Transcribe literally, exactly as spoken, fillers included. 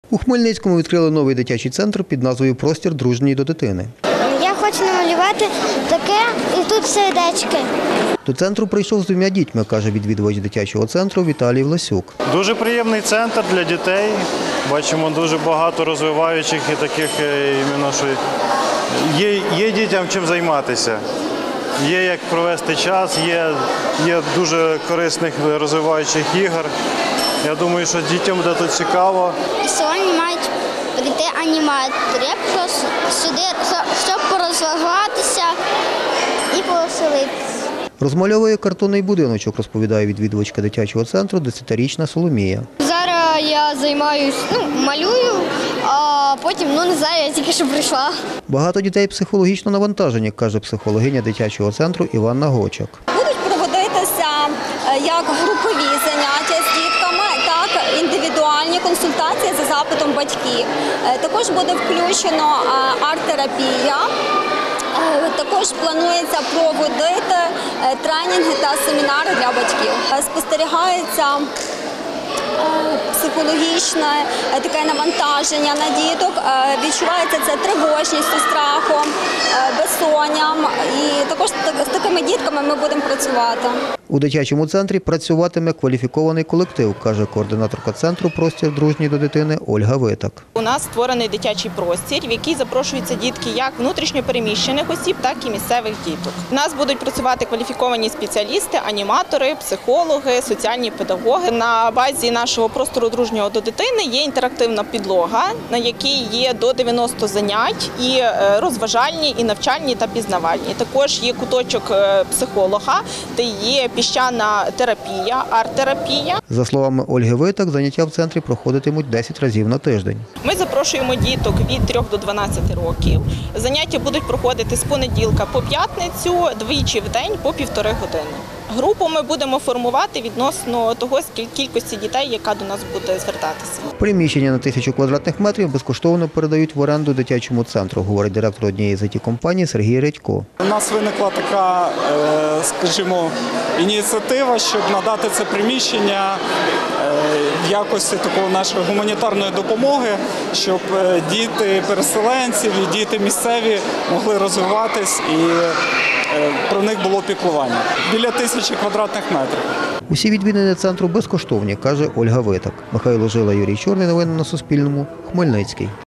У Хмельницькому відкрили новий дитячий центр під назвою «Простір дружній до дитини». Я хочу намалювати таке і тут сердечки. До центру прийшов з двома дітьми, каже відвідувач дитячого центру Віталій Власюк. Дуже приємний центр для дітей. Бачимо дуже багато розвиваючих і таких, іменно, що є, є дітям чим займатися. Є як провести час, є, є дуже корисних розвиваючих ігор. Я думаю, що дітям буде тут цікаво. Сьогодні мають прийти аніматори сюди, щоб порозважатися і повеселитися. Розмальовує картонний будиночок, розповідає відвідувачка дитячого центру десятирічна Соломія. Зараз я займаюся, ну, малюю, а потім, ну не знаю, я тільки що прийшла. Багато дітей психологічно навантажені, каже психологиня дитячого центру Іванна Гочак. Будуть проводитися як групові заняття з дітками, так і індивідуальні консультації за запитом батьків. Також буде включено арт-терапія. Також планується проводити тренінги та семінари для батьків. Спостерігається психологічне таке навантаження на діток, відчувається це тривожністю, страхом, безсонням. І також з такими дітками ми будемо працювати. У дитячому центрі працюватиме кваліфікований колектив, каже координаторка центру «Простір дружній до дитини» Ольга Витак. У нас створений дитячий простір, в який запрошуються дітки як внутрішньопереміщених осіб, так і місцевих діток. У нас будуть працювати кваліфіковані спеціалісти, аніматори, психологи, соціальні педагоги. На базі нашого простору дружнього до дитини є інтерактивна підлога, на якій є до дев'яноста занять, і розважальні, і навчальні, та пізнавальні. Також є куточок психолога, де є піщана терапія, арт-терапія. За словами Ольги Витак, заняття в центрі проходитимуть десять разів на тиждень. Ми запрошуємо діток від трьох до дванадцяти років. Заняття будуть проходити з понеділка по п'ятницю, двічі в день по півтори години. Групу ми будемо формувати відносно того, скільки кількості дітей, яка до нас буде звертатися. Приміщення на тисячу квадратних метрів безкоштовно передають в оренду дитячому центру, говорить директор однієї з ай ті-компаній Сергій Редько. У нас виникла така, скажімо, ініціатива, щоб надати це приміщення в якості такої нашої гуманітарної допомоги, щоб діти переселенців і діти місцеві могли розвиватись і про них було піклування. Біля тисячі квадратних метрів. Усі відвідини центру безкоштовні, каже Ольга Витак. Михайло Жила, Юрій Чорний. Новини на Суспільному. Хмельницький.